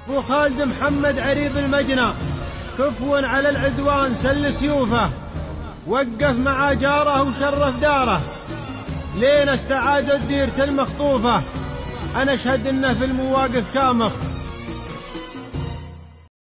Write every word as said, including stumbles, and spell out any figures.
بو خالد محمد عريب المجنى كفو على العدوان سل سيوفه، وقف مع جاره وشرف داره لين استعاد الديرة المخطوفة. أنا أشهد إنه في المواقف شامخ